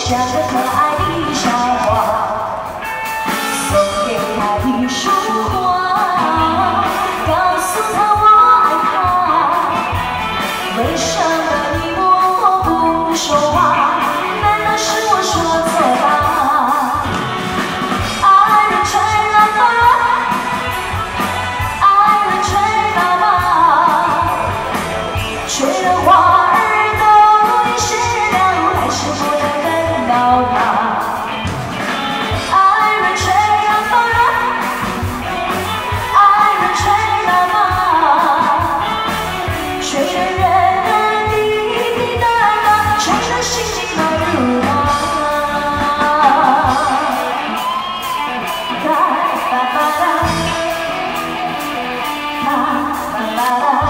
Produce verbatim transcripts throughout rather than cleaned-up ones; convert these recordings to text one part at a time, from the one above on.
像个可爱的小花，送给他一束花，告诉他我爱他。为什么你默默不说话？难道是我说错吧？爱人吹喇叭，爱人吹喇叭，吹的花儿都淋湿了，还是不能等到他。爱人吹喇叭，爱人吹喇叭，吹的人滴滴答答，吹得心里乱如麻。哒哒哒哒，哒哒哒哒，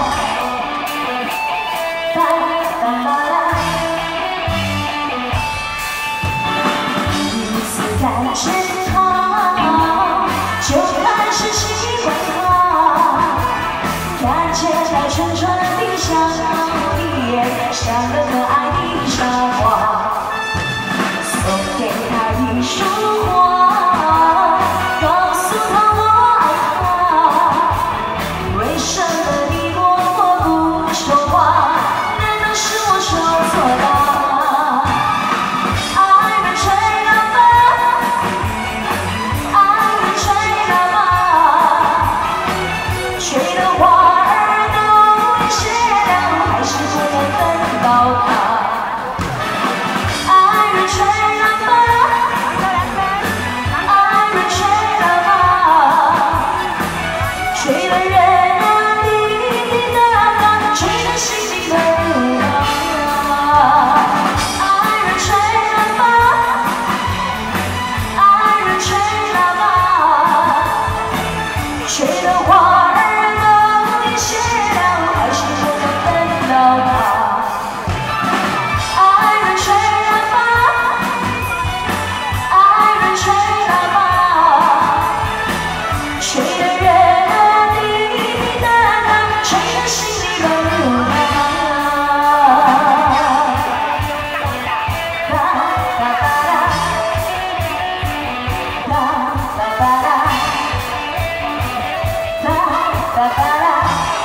哒哒哒哒。第一次看见他，就开始喜欢他。看见他纯纯的小脸，像个可爱的小花，送给他一束花，告诉他我爱他。为什么你默默不说话？难道是我说错吧？爱人吹喇叭，爱人吹喇叭，吹的花儿都淋湿了，还是不能等到他。爱人吹喇叭，爱人吹喇叭，吹的人滴滴答答，吹得心里乱如麻。爱人吹喇叭，爱人吹喇叭，吹的花儿都淋湿了，还是不能等到他。爱人吹喇叭，爱人吹喇叭，吹的人滴滴答答，吹得心里乱如麻。哒哒哒哒，哒哒哒哒，哒哒哒哒。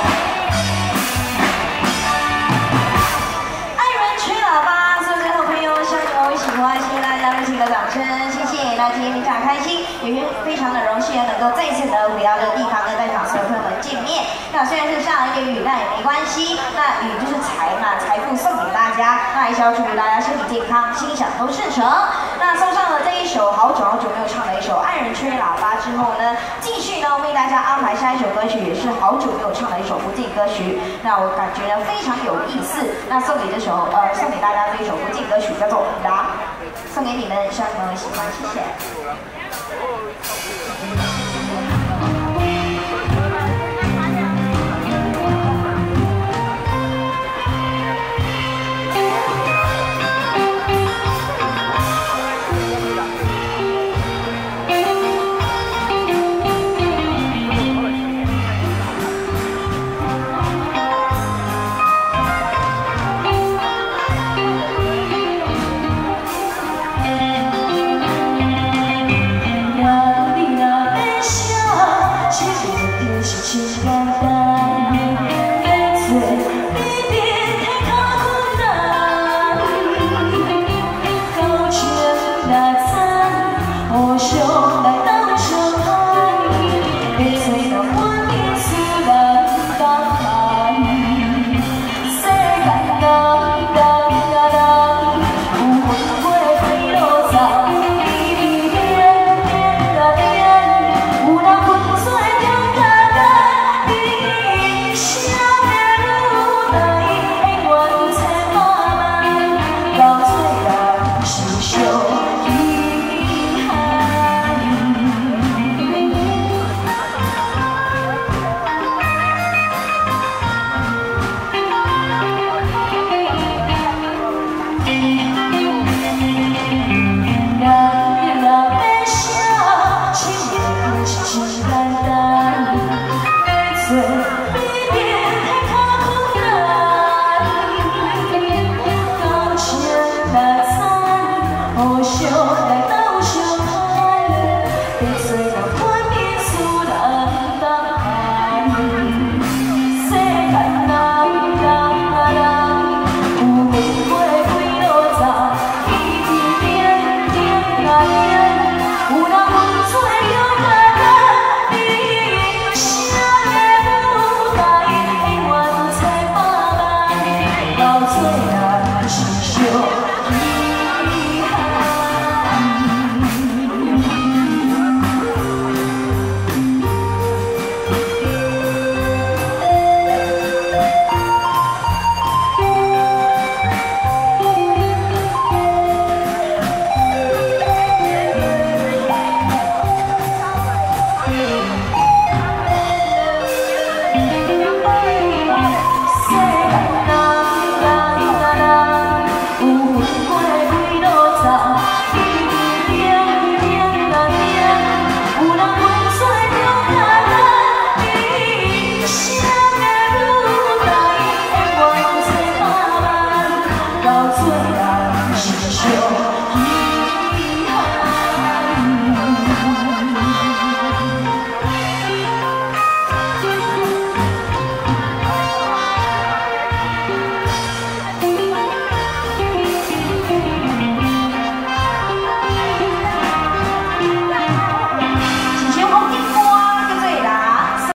爱人吹喇叭，所有的朋友向友喜欢，谢谢大家热情的掌声，谢谢。那今天非常开心，也非常的荣幸能够再一次的回到这个地方跟在场所有朋友们见面。那虽然是下了一点雨，但也没关系。那雨就是财嘛，财富送给大家。那还是要祝福大家身体健康，心想都事成。那送上了这一首好久好久没有唱的一首《爱人吹喇叭》之后呢，继续呢为大家安排下一首歌曲，也是好久没有唱的一首不敬歌曲。那我感觉呢非常有意思。那送给这首呃送给大家这一首不敬歌曲叫做《答》，送给你们，希望你们会喜欢，谢谢。